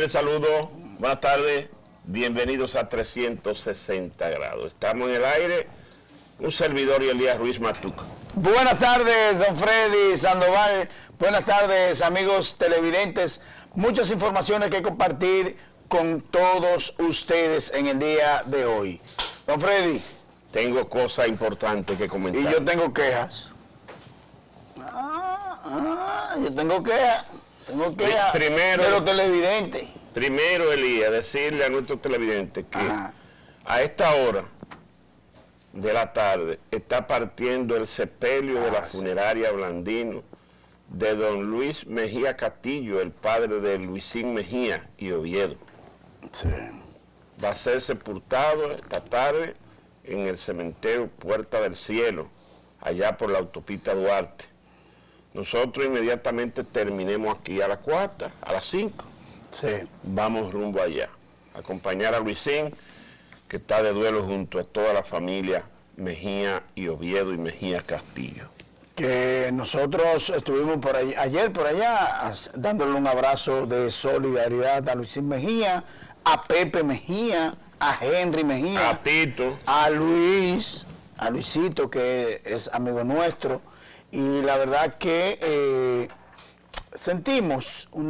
les saludo. Buenas tardes. Bienvenidos a 360 grados. Estamos en el aire. Un servidor y Elías Ruiz Matuco. Buenas tardes, don Freddy Sandoval. Buenas tardes, amigos televidentes. Muchas informaciones que compartir con todos ustedes en el día de hoy. Don Freddy. Tengo cosas importantes que comentar. Y yo tengo quejas. Yo tengo quejas. Tengo quejas primero, de los televidentes. Primero, Elías, decirle a nuestros televidentes que a esta hora de la tarde está partiendo el sepelio de la funeraria Blandino de don Luis Mejía Castillo, el padre de Luisín Mejía y Oviedo. Sí. Va a ser sepultado esta tarde en el cementerio Puerta del Cielo, allá por la autopista Duarte. Nosotros inmediatamente terminemos aquí a las 4, a las 5. Sí. Vamos rumbo allá, a acompañar a Luisín, que está de duelo junto a toda la familia Mejía y Oviedo y Mejía Castillo. Que nosotros estuvimos ayer por allá dándole un abrazo de solidaridad a Luisín Mejía, a Pepe Mejía, a Henry Mejía, a Tito, a Luisito, que es amigo nuestro, y la verdad que sentimos un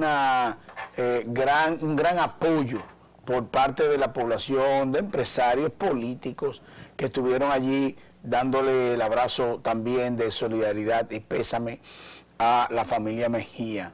gran apoyo por parte de la población, de empresarios políticos que estuvieron allí dándole el abrazo también de solidaridad y pésame a la familia Mejía.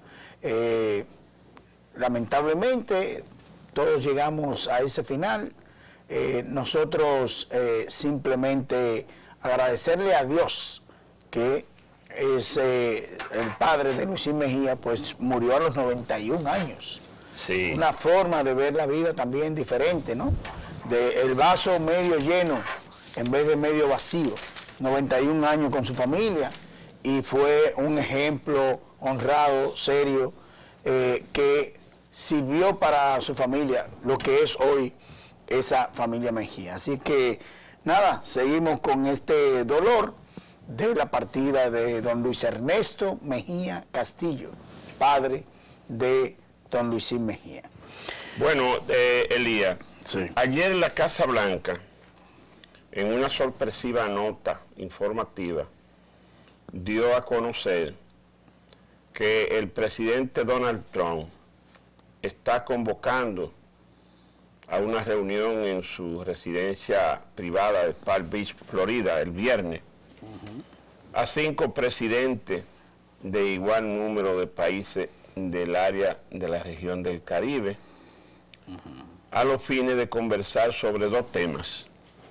Lamentablemente todos llegamos a ese final. Nosotros simplemente agradecerle a Dios que es el padre de Luisín Mejía, pues murió a los 91 años. Sí. Una forma de ver la vida también diferente, ¿no? De el vaso medio lleno en vez de medio vacío. 91 años con su familia y fue un ejemplo honrado, serio, que sirvió para su familia, lo que es hoy esa familia Mejía. Así que nada, seguimos con este dolor de la partida de don Luis Ernesto Mejía Castillo, padre de don Luisín Mejía. Bueno, Elías, sí. Ayer en la Casa Blanca, en una sorpresiva nota informativa, dio a conocer que el presidente Donald Trump está convocando a una reunión en su residencia privada de Palm Beach, Florida, el viernes, a 5 presidentes de igual número de países del área de la región del Caribe, a los fines de conversar sobre 2 temas.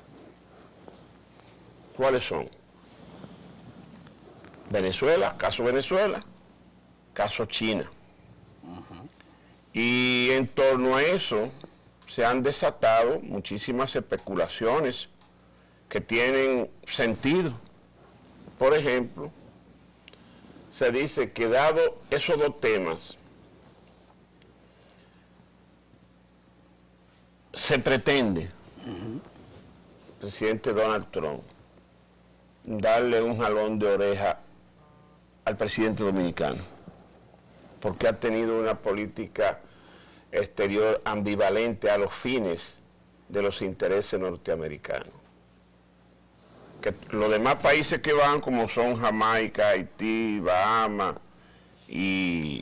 ¿Cuáles son? Venezuela, caso China. Y en torno a eso se han desatado muchísimas especulaciones que tienen sentido. Por ejemplo, se dice que dado esos 2 temas, se pretende, el presidente Donald Trump, darle un jalón de oreja al presidente dominicano, porque ha tenido una política exterior ambivalente a los fines de los intereses norteamericanos. Que los demás países que van, como son Jamaica, Haití, Bahamas y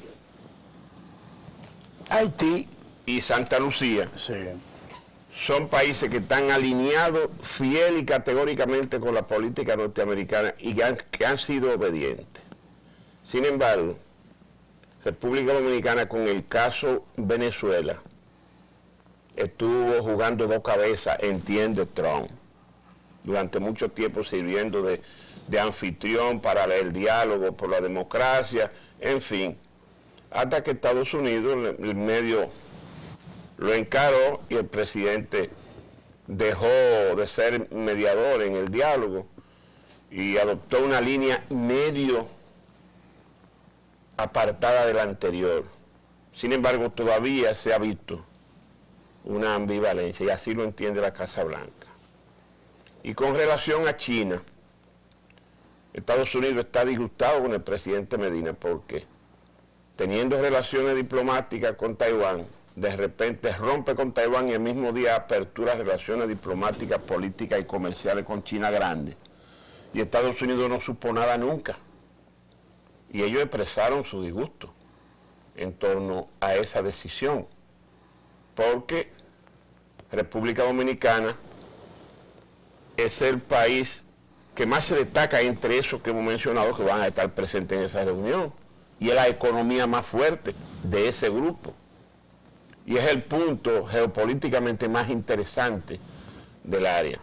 Santa Lucía, sí, son países que están alineados fiel y categóricamente con la política norteamericana y que han sido obedientes. Sin embargo, República Dominicana, con el caso Venezuela, estuvo jugando 2 cabezas, entiende Trump, durante mucho tiempo sirviendo de anfitrión para el diálogo por la democracia, en fin, hasta que Estados Unidos, el medio, lo encaró y el presidente dejó de ser mediador en el diálogo y adoptó una línea medio apartada de la anterior. Sin embargo, todavía se ha visto una ambivalencia y así lo entiende la Casa Blanca. Y con relación a China, Estados Unidos está disgustado con el presidente Medina porque, teniendo relaciones diplomáticas con Taiwán, de repente rompe con Taiwán y el mismo día apertura relaciones diplomáticas, políticas y comerciales con China grande. Y Estados Unidos no supo nada nunca. Y ellos expresaron su disgusto en torno a esa decisión, porque República Dominicana es el país que más se destaca entre esos que hemos mencionado que van a estar presentes en esa reunión, y es la economía más fuerte de ese grupo, y es el punto geopolíticamente más interesante del área.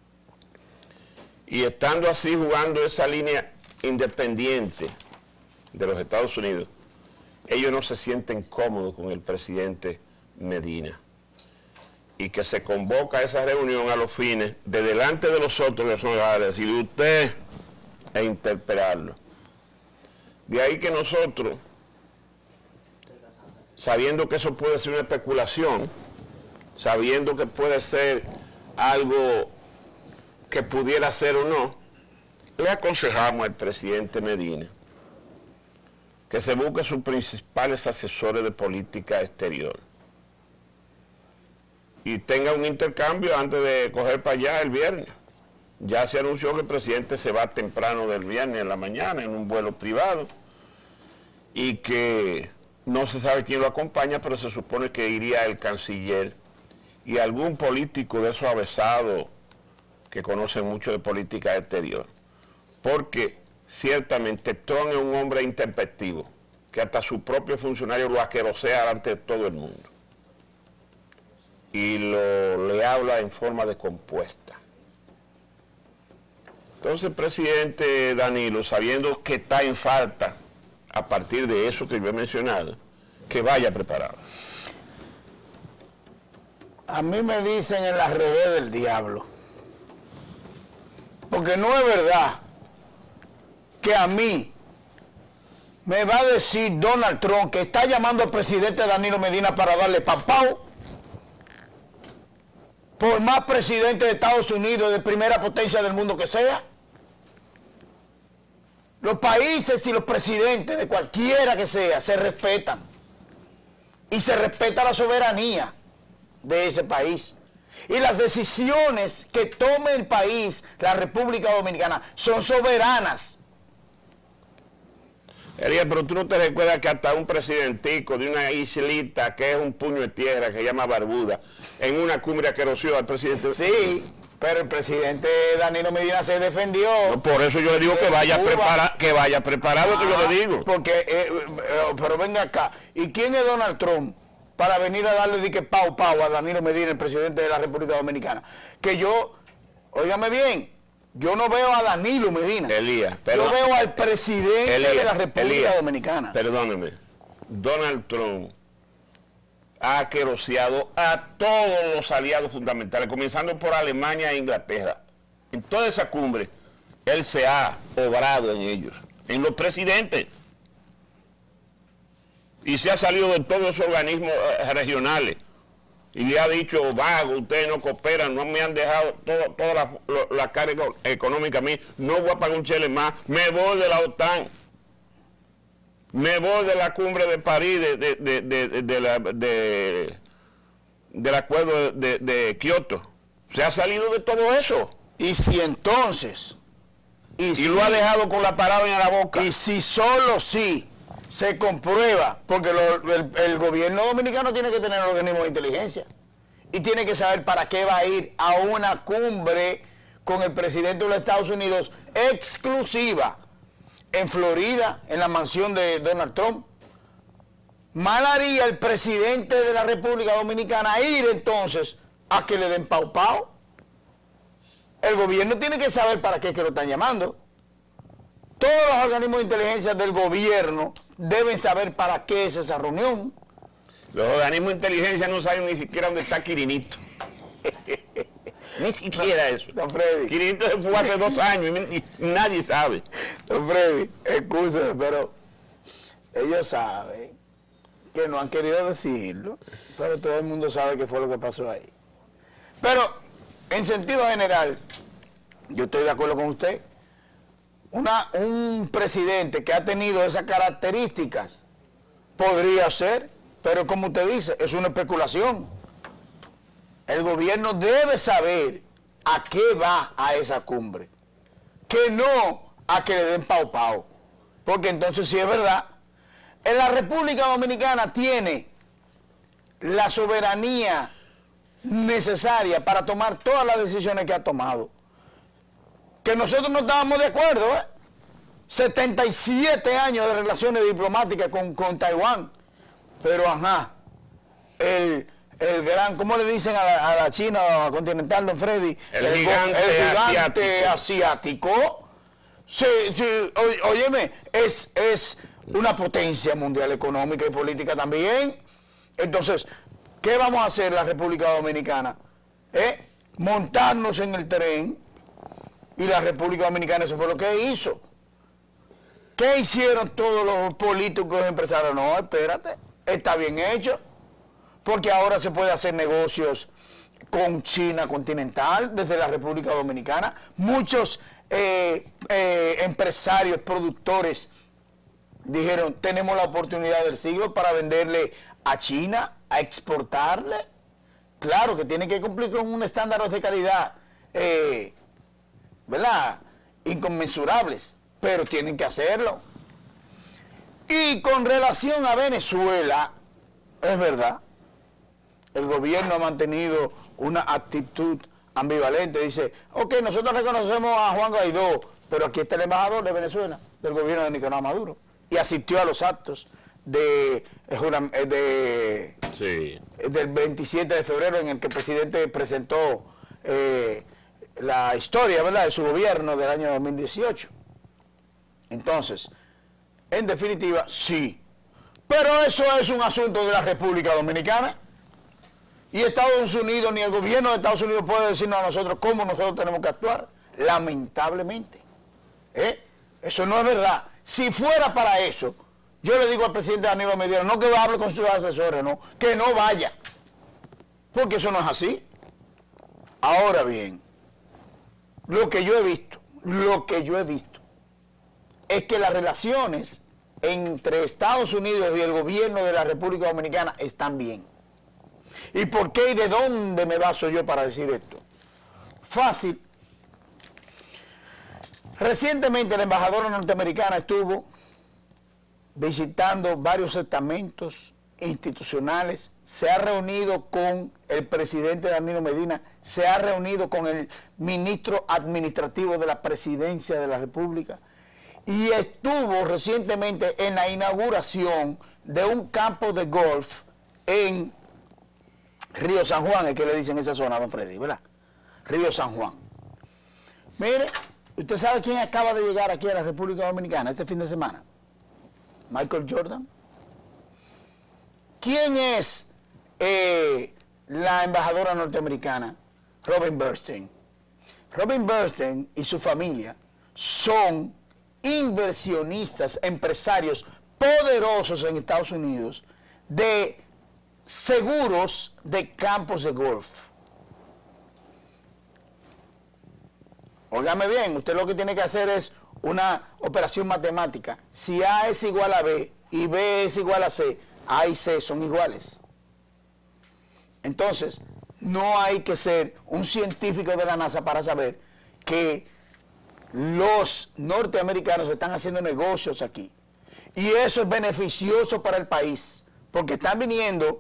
Y estando así jugando esa línea independiente de los Estados Unidos, ellos no se sienten cómodos con el presidente Medina, y que se convoca a esa reunión a los fines de delante de los otros que son a decirle usted e interpelarlo. De ahí que nosotros, sabiendo que eso puede ser una especulación, sabiendo que puede ser algo que pudiera ser o no, le aconsejamos al presidente Medina que se busque sus principales asesores de política exterior y tenga un intercambio antes de coger para allá el viernes. Ya se anunció que el presidente se va temprano del viernes en la mañana en un vuelo privado y que no se sabe quién lo acompaña, pero se supone que iría el canciller y algún político de esos avesados que conocen mucho de política exterior. Porque ciertamente Trump es un hombre intempestivo, que hasta su propio funcionario lo asquerosea delante de todo el mundo. Y le habla en forma descompuesta. Entonces el presidente Danilo, sabiendo que está en falta, a partir de eso que yo he mencionado, que vaya preparado. A mí me dicen en las redes del diablo, porque no es verdad que a mí me va a decir Donald Trump que está llamando al presidente Danilo Medina para darle papao, por más presidente de Estados Unidos, de primera potencia del mundo que sea. Los países y los presidentes de cualquiera que sea se respetan, y se respeta la soberanía de ese país, y las decisiones que tome el país, la República Dominicana, son soberanas. Ariel, pero tú no te recuerdas que hasta un presidentico de una islita que es un puño de tierra que se llama Barbuda, en una cumbre aquerosió al presidente. Sí, pero el presidente Danilo Medina se defendió. No, por eso yo le digo que vaya preparado, que yo le digo. Porque, pero venga acá, ¿y quién es Donald Trump para venir a darle dique pau a Danilo Medina, el presidente de la República Dominicana? Que yo, óigame bien, yo no veo a Danilo Medina. Elías, yo veo al presidente de la República Dominicana. Perdóneme, Donald Trump ha aqueroseado a todos los aliados fundamentales, comenzando por Alemania e Inglaterra. En toda esa cumbre, él se ha obrado en ellos, en los presidentes. Y se ha salido de todos esos organismos regionales. Y le ha dicho, vago, ustedes no cooperan, no me han dejado toda la carga económica a mí, no voy a pagar un chele más, me voy de la OTAN, me voy de la cumbre de París, del acuerdo de Kioto. Se ha salido de todo eso. Y si entonces... Y lo ha dejado con la palabra en la boca. Y si solo sí se comprueba, porque el gobierno dominicano tiene que tener organismos de inteligencia y tiene que saber para qué va a ir a una cumbre con el presidente de los Estados Unidos exclusiva en Florida, en la mansión de Donald Trump. Mal haría el presidente de la República Dominicana ir entonces a que le den pau. El gobierno tiene que saber para qué es que lo están llamando. Todos los organismos de inteligencia del gobierno deben saber para qué es esa reunión. Los organismos de inteligencia no saben ni siquiera dónde está Quirinito. Ni siquiera eso. Don Freddy. Quirinito se fue hace 2 años y nadie sabe. Don Freddy, excúsame, pero ellos saben que no han querido decirlo, pero todo el mundo sabe qué fue lo que pasó ahí. Pero, en sentido general, yo estoy de acuerdo con usted. Un presidente que ha tenido esas características podría ser Pero como usted dice, es una especulación. El gobierno debe saber a qué va a esa cumbre, que no a que le den pau pau. Porque entonces sí es verdad, en la República Dominicana tiene la soberanía necesaria para tomar todas las decisiones que ha tomado. Que nosotros no estábamos de acuerdo, 77 años de relaciones diplomáticas con Taiwán. Pero ajá, el gran, ¿cómo le dicen a la China continental, don Freddy? El gigante asiático. Sí, óyeme, es una potencia mundial económica y política también. Entonces, ¿qué vamos a hacer la República Dominicana? Montarnos en el tren, y la República Dominicana eso fue lo que hizo. ¿Qué hicieron todos los políticos y empresarios? No, espérate, está bien hecho, porque ahora se puede hacer negocios con China continental desde la República Dominicana. Muchos empresarios, productores dijeron, tenemos la oportunidad del siglo para venderle a China, a exportarle. Claro que tiene que cumplir con un estándar de calidad, ¿verdad? Inconmensurables, pero tienen que hacerlo. Y con relación a Venezuela, es verdad, el gobierno ha mantenido una actitud ambivalente. Dice, ok, nosotros reconocemos a Juan Guaidó, pero aquí está el embajador de Venezuela, del gobierno de Nicolás Maduro, y asistió a los actos del 27 de febrero en el que el presidente presentó la historia, ¿verdad?, de su gobierno del año 2018. Entonces, en definitiva, sí. Pero eso es un asunto de la República Dominicana. Y Estados Unidos, ni el gobierno de Estados Unidos puede decirnos a nosotros cómo nosotros tenemos que actuar. Lamentablemente. Eso no es verdad. Si fuera para eso, yo le digo al presidente Aníbal Medina, no que hable con sus asesores, no, que no vaya. Porque eso no es así. Ahora bien, lo que yo he visto es que las relaciones entre Estados Unidos y el gobierno de la República Dominicana están bien. ¿Y por qué y de dónde me baso yo para decir esto? Fácil. Recientemente la embajadora norteamericana estuvo visitando varios estamentos institucionales, se ha reunido con el presidente Danilo Medina, se ha reunido con el ministro administrativo de la Presidencia de la República y estuvo recientemente en la inauguración de un campo de golf en Río San Juan, es que le dicen esa zona, don Freddy, ¿verdad? Río San Juan. Mire, ¿usted sabe quién acaba de llegar aquí a la República Dominicana este fin de semana? Michael Jordan. ¿Quién es la embajadora norteamericana? Robin Bernstein. Robin Bernstein y su familia son inversionistas, empresarios poderosos en Estados Unidos de seguros de campos de golf. Óigame bien, usted lo que tiene que hacer es una operación matemática. Si A es igual a B y B es igual a C, A y C son iguales. Entonces, no hay que ser un científico de la NASA para saber que los norteamericanos están haciendo negocios aquí. Y eso es beneficioso para el país, porque están viniendo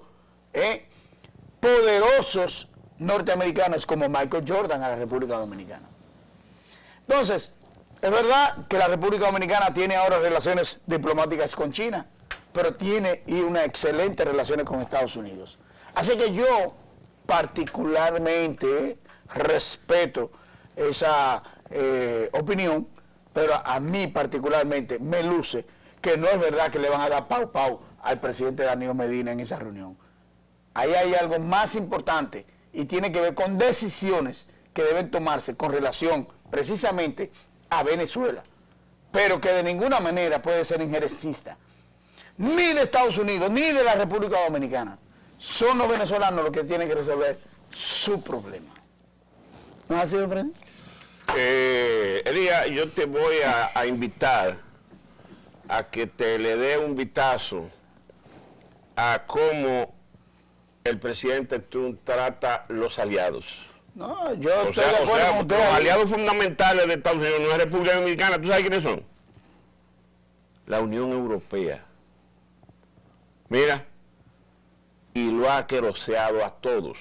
poderosos norteamericanos como Michael Jordan a la República Dominicana. Entonces, es verdad que la República Dominicana tiene ahora relaciones diplomáticas con China, pero tiene unas excelentes relaciones con Estados Unidos. Así que yo particularmente respeto esa opinión, pero a mí particularmente me luce que no es verdad que le van a dar pau pau al presidente Danilo Medina en esa reunión. Ahí hay algo más importante y tiene que ver con decisiones que deben tomarse con relación precisamente a Venezuela, pero que de ninguna manera puede ser injerencista, ni de Estados Unidos, ni de la República Dominicana. Son los venezolanos los que tienen que resolver su problema. ¿No es así, don Freddy? Elías, yo te voy a invitar a que te le dé un vistazo a cómo el presidente Trump trata los aliados. No, yo estoy de acuerdo con usted. Los aliados fundamentales de Estados Unidos no es República Dominicana. ¿Tú sabes quiénes son? La Unión Europea. Mira, y lo ha aqueroseado a todos.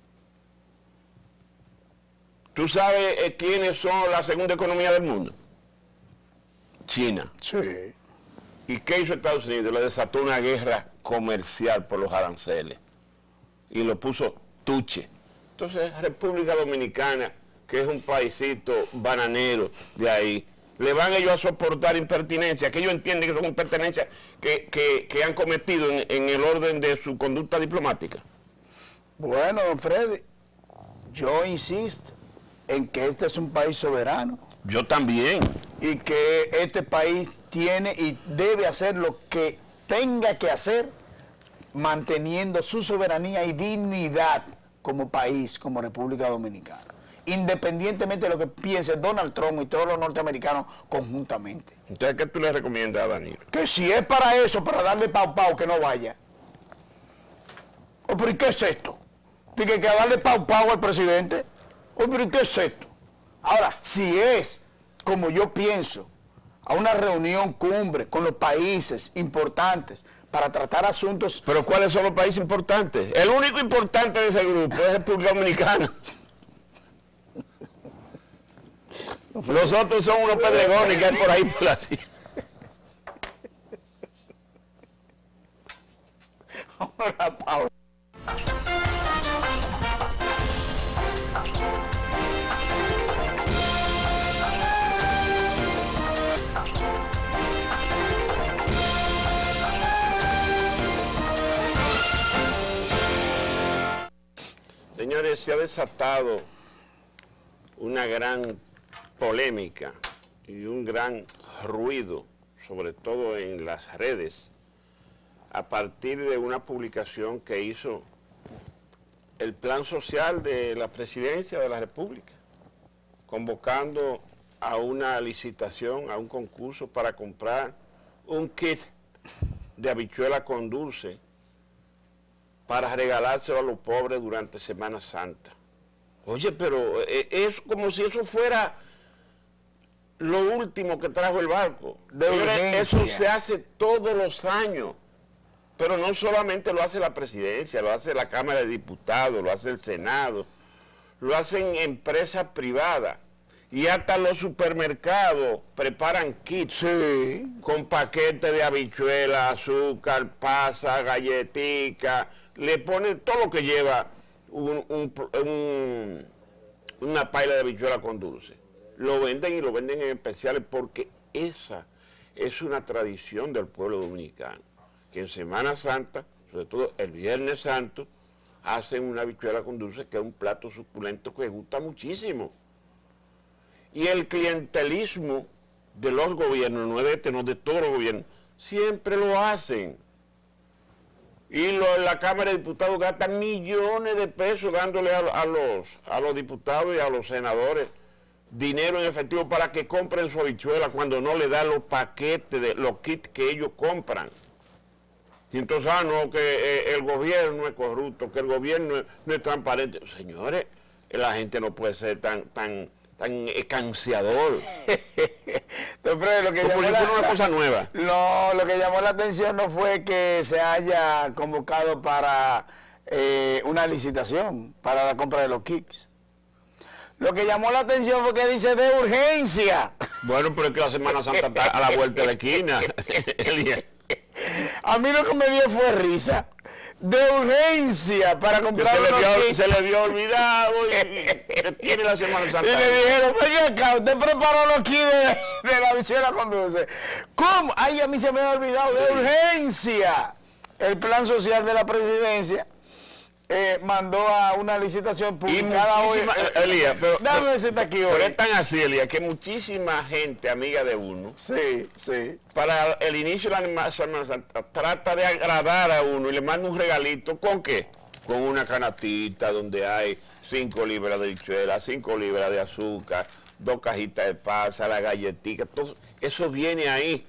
¿Tú sabes quiénes son la segunda economía del mundo? China. Sí. ¿Y qué hizo Estados Unidos? Le desató una guerra comercial por los aranceles y lo puso tuche. Entonces, República Dominicana, que es un paisito bananero de ahí, le van ellos a soportar impertinencias, que ellos entienden que son impertinencias que han cometido en el orden de su conducta diplomática. Bueno, don Freddy, yo insisto en que este es un país soberano. Yo también. Y que este país tiene y debe hacer lo que tenga que hacer, manteniendo su soberanía y dignidad como país, como República Dominicana, independientemente de lo que piense Donald Trump y todos los norteamericanos conjuntamente. Entonces, ¿qué tú le recomiendas a Danilo? Que si es para eso, para darle pau, que no vaya. ¿O pero ¿y qué es esto? Dije que darle pau al presidente. ¿O pero ¿y qué es esto? Ahora, si es, como yo pienso, a una reunión cumbre con los países importantes para tratar asuntos... ¿Pero cuáles son los países importantes? El único importante de ese grupo es República Dominicana. Los otros son unos pedregones que hay por ahí por la silla. Ahora, Pablo. Señores, se ha desatado una gran polémica y un gran ruido, sobre todo en las redes, a partir de una publicación que hizo el Plan Social de la Presidencia de la República, convocando a una licitación, a un concurso para comprar un kit de habichuela con dulce para regalárselo a los pobres durante Semana Santa. Oye, pero es como si eso fuera lo último que trajo el barco. Eso se hace todos los años, pero no solamente lo hace la presidencia, lo hace la Cámara de Diputados, lo hace el Senado, lo hacen empresas privadas. Y hasta los supermercados preparan kits con paquetes de habichuela, azúcar, pasa, galletica, le ponen todo lo que lleva una paila de habichuela con dulce. Lo venden y lo venden en especiales porque esa es una tradición del pueblo dominicano, que en Semana Santa, sobre todo el Viernes Santo, hacen una habichuela con dulce que es un plato suculento que gusta muchísimo. Y el clientelismo de los gobiernos, no es de este, no de todos los gobiernos, siempre lo hacen. Y la Cámara de Diputados gasta millones de pesos dándole a los diputados y a los senadores dinero en efectivo para que compren su habichuela cuando no le dan los paquetes, de los kits que ellos compran. Y entonces, no, que el gobierno es corrupto, que el gobierno no es transparente. Señores, la gente no puede ser tan escanciador. Entonces, lo que llamó una cosa nueva. No, lo que llamó la atención no fue que se haya convocado para una licitación para la compra de los kits. Lo que llamó la atención fue que dice de urgencia. Bueno, pero es que la Semana Santa está a la vuelta de la esquina. A mí lo que me dio fue risa. De urgencia para comprar se le había olvidado y tiene la Semana Santa. Y le dijeron, oye acá, usted preparó los kits de la habichuela con dulce. ¿Cómo? Ay, a mí se me ha olvidado. De urgencia. El plan social de la presidencia mandó a una licitación publicada hoy. Elías, pero aquí hoy. Pero es tan así, Elías, que muchísima gente amiga de uno, para el inicio de la Semana Santa, trata de agradar a uno y le manda un regalito. ¿Con qué? Con una canastita donde hay 5 libras de habichuela, 5 libras de azúcar, 2 cajitas de pasa, la galletita, todo eso viene ahí.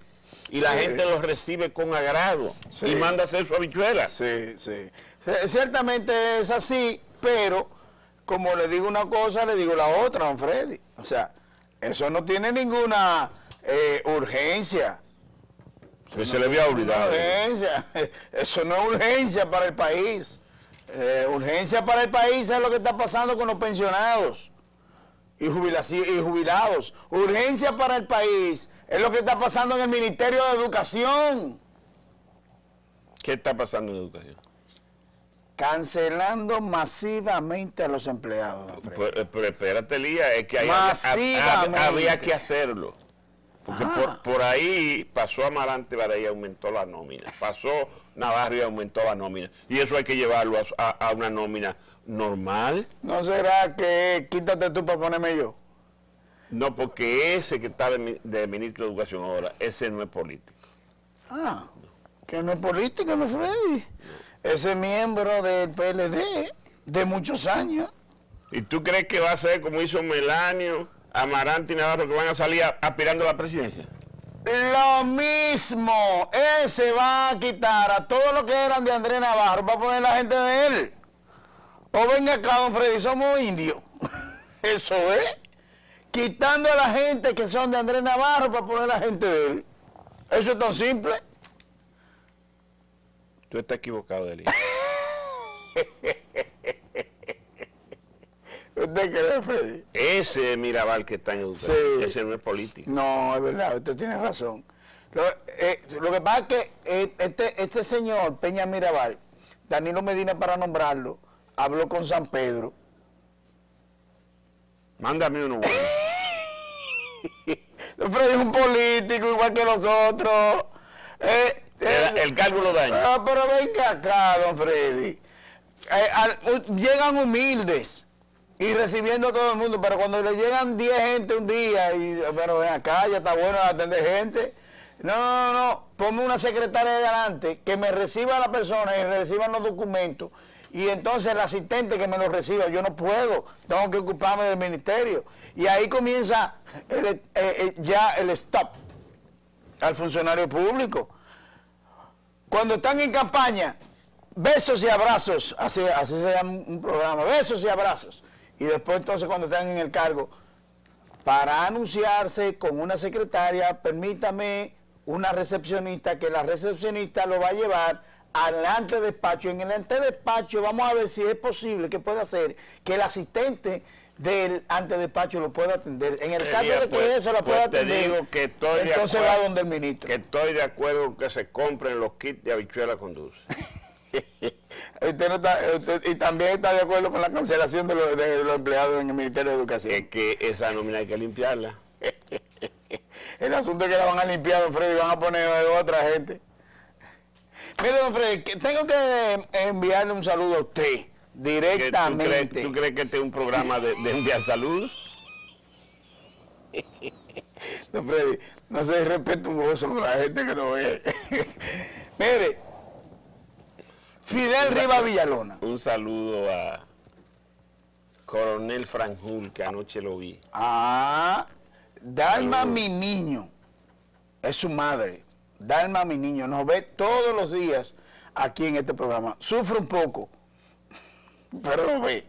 y la gente los recibe con agrado y manda a hacer su habichuela. Sí, sí. Ciertamente es así, pero como le digo una cosa, le digo la otra, don Freddy. O sea, eso no tiene ninguna urgencia. Pues se le había olvidado. Urgencia. Eso no es urgencia para el país. Urgencia para el país es lo que está pasando con los pensionados y jubilados. Urgencia para el país es lo que está pasando en el Ministerio de Educación. ¿Qué está pasando en educación? Cancelando masivamente a los empleados. Pero espérate, Lía, es que había que hacerlo. Porque por ahí pasó Amarante Barey y aumentó la nómina. Pasó Navarro y aumentó la nómina. Y eso hay que llevarlo a una nómina normal. ¿No será que quítate tú para ponerme yo? No, porque ese que está de ministro de Educación ahora, ese no es político. Ah, que no es político, no, Freddy. Ese miembro del PLD de muchos años. ¿Y tú crees que va a ser como hizo Melanio, Amarante y Navarro, que van a salir aspirando a la presidencia? Lo mismo. Ese va a quitar a todos los que eran de Andrés Navarro para poner la gente de él. O venga acá, don Freddy, somos indios. Eso es. Quitando a la gente que son de Andrés Navarro para poner la gente de él. Eso es tan simple. Tú estás equivocado, Delí. ¿Usted cree, Freddy? Ese Mirabal que está en educación, sí. Ese no es político. No, es verdad, usted tiene razón. Lo que pasa es que este señor, Peña Mirabal, Danilo Medina para nombrarlo, habló con San Pedro. Mándame uno bueno. Freddy es un político igual que nosotros. El cálculo daña. Pero venga acá, don Freddy. Llegan humildes y recibiendo a todo el mundo, pero cuando le llegan 10 gente un día, pero ven acá, ya está bueno atender gente. No, ponme una secretaria de delante que me reciba a la persona y reciban los documentos. Y entonces el asistente que me los reciba, yo no puedo, tengo que ocuparme del ministerio. Y ahí comienza ya el stop al funcionario público. Cuando están en campaña, besos y abrazos, así se llama un programa, besos y abrazos. Y después entonces cuando están en el cargo, para anunciarse con una secretaria, permítame una recepcionista, que la recepcionista lo va a llevar al antedespacho. En el antedespacho vamos a ver si es posible que pueda hacer que el asistente del antedespacho lo pueda atender. En el caso de que eso lo pueda atender, te digo que estoy entonces va donde el ministro. Que estoy de acuerdo con que se compren los kits de habichuela con dulce. Usted no está, y también está de acuerdo con la cancelación de los empleados en el Ministerio de Educación. Es que esa nómina hay que limpiarla. El asunto es que la van a limpiar, don Freddy, y van a poner a otra gente. Mire, don Freddy, tengo que enviarle un saludo a usted directamente. ¿Tú crees que este es un programa de enviar saludos? Don Freddy, no sea irrespetuoso con la gente que no ve. Mire, Fidel Rivas Villalona. Un saludo a Coronel Franjul, que anoche lo vi. Dalma mi niño, es su madre. Dalma mi niño, nos ve todos los días aquí en este programa. Sufre un poco, pero lo ve.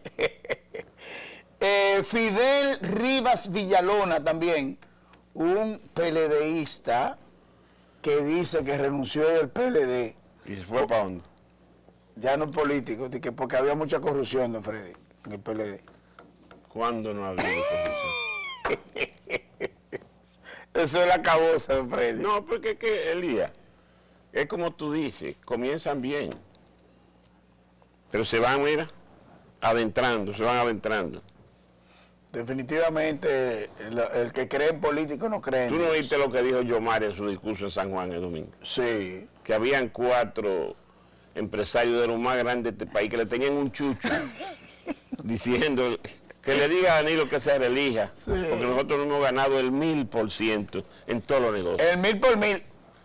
Fidel Rivas Villalona también, un PLDista que dice que renunció del PLD. ¿Y se fue para dónde? Ya no es político, porque había mucha corrupción, don Freddy, en el PLD. ¿Cuándo no ha habido corrupción? Eso es la cabosa, don Freddy. No, porque es que, Elías, es como tú dices, comienzan bien, pero se van, mira, adentrando, se van adentrando. Definitivamente, el que cree en político no cree en ¿Tú no Dios. viste lo que dijo Yomar en su discurso en San Juan el domingo? Sí. Que habían 4 empresarios de los más grandes de este país que le tenían un chucho diciendo que le diga a Danilo que se relija, sí, porque nosotros no hemos ganado el 1000% en todos los negocios. El 1000 por 1000.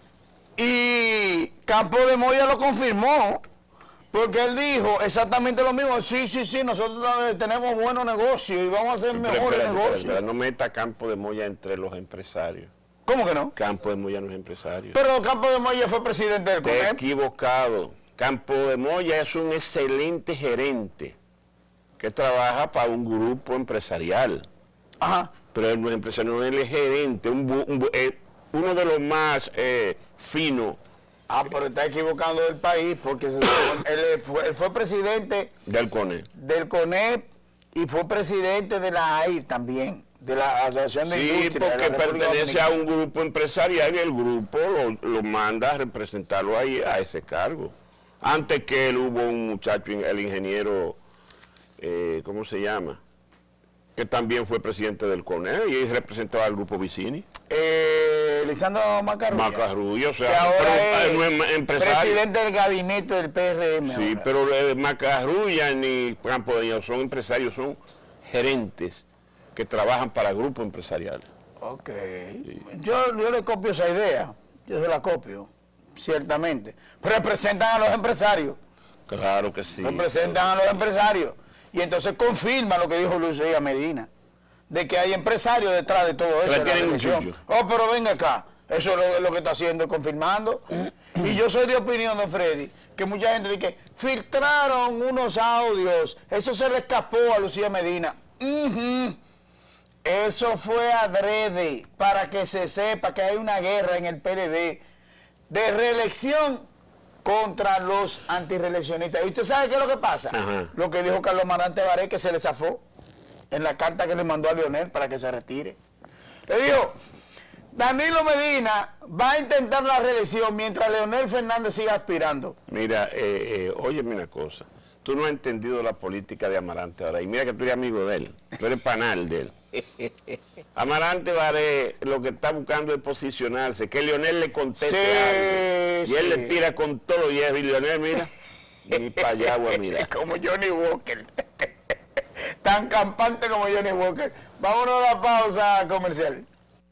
Y Campo de Moya lo confirmó, porque él dijo exactamente lo mismo. Sí, nosotros tenemos buenos negocios y vamos a hacer mejores negocios. Pero no meta Campo de Moya entre los empresarios. ¿Cómo que no? Campo de Moya no es empresario. Pero Campo de Moya fue presidente del Te he CONEP. equivocado. Campo de Moya es un excelente gerente que trabaja para un grupo empresarial. Ajá. Pero él no es empresario, no, él es gerente, uno de los más finos. Pero está equivocando del país porque él fue presidente Del CONEP. del CONEP y fue presidente de la AIR también, de la Asociación de Sí, Industria. porque pertenece a un grupo empresarial y el grupo lo manda a representarlo ahí a ese cargo. Antes que él hubo un muchacho, el ingeniero, ¿cómo se llama? Que también fue presidente del CONEP y representaba al grupo Vicini. Lisandro Macarrulla. Macarrulla, o Que sea, ahora pero no es empresario. presidente del gabinete del PRM. Sí, ahora. pero Macarrulla ni Campo de Moya son empresarios, son gerentes que trabajan para grupos empresariales. Ok. Sí. Yo le copio esa idea. Yo se la copio, ciertamente. Representan a los empresarios. Claro que sí. Representan a los empresarios. Y entonces confirma lo que dijo Luis Medina, de que hay empresarios detrás de todo eso. Pero venga acá, eso es lo que está haciendo, confirmando. Y yo soy de opinión, don Freddy, que mucha gente dice que filtraron unos audios, eso se le escapó a Lucía Medina. Eso fue adrede, para que se sepa que hay una guerra en el PLD de reelección contra los antirreeleccionistas. ¿Y usted sabe qué es lo que pasa? Ajá. Lo que dijo Carlos Amarante Baré, que se le zafó en la carta que le mandó a Leonel para que se retire. Le dijo, Danilo Medina va a intentar la reelección mientras Leonel Fernández siga aspirando. Mira, óyeme una cosa. Tú no has entendido la política de Amarante Baré. Y mira que tú eres amigo de él. Tú eres panal de él. Amarante Baré lo que está buscando es posicionarse, que Leonel le conteste algo. Y él le tira con todo y Leonel, mira, ni para allá, mira. Como Johnny Walker. Tan campante como Johnny Walker. Vámonos a la pausa comercial.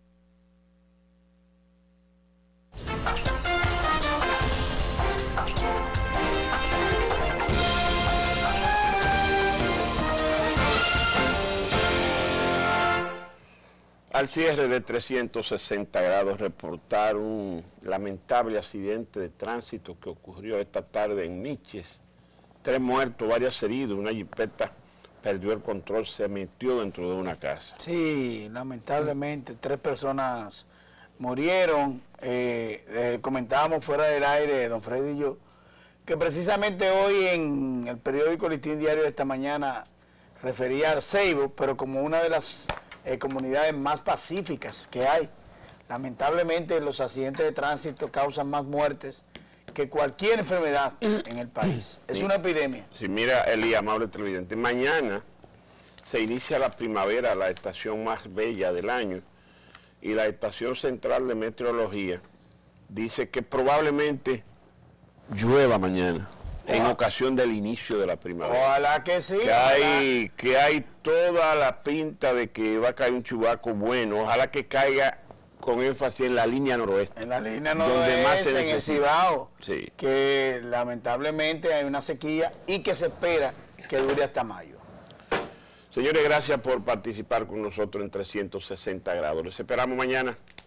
Al cierre de 360 grados, reportar un lamentable accidente de tránsito que ocurrió esta tarde en Miches. 3 muertos, varios heridos, una jipeta perdió el control, se metió dentro de una casa. Sí, lamentablemente 3 personas murieron. Comentábamos fuera del aire, don Freddy y yo, que precisamente hoy en el periódico Listín Diario de esta mañana refería al Ceibo, pero como una de las comunidades más pacíficas que hay. Lamentablemente los accidentes de tránsito causan más muertes que cualquier enfermedad en el país. Es una epidemia. Sí, mira, Elías, amable televidente, mañana se inicia la primavera, la estación más bella del año, y la Estación Central de Meteorología dice que probablemente llueva mañana, en ocasión del inicio de la primavera. Ojalá que sí. Que hay toda la pinta de que va a caer un chubaco bueno, ojalá que caiga con énfasis en la línea noroeste. En la línea noroeste, donde más se en necesita. el Cibao, sí. Que lamentablemente hay una sequía y que se espera que dure hasta mayo. Señores, gracias por participar con nosotros en 360 grados. Les esperamos mañana.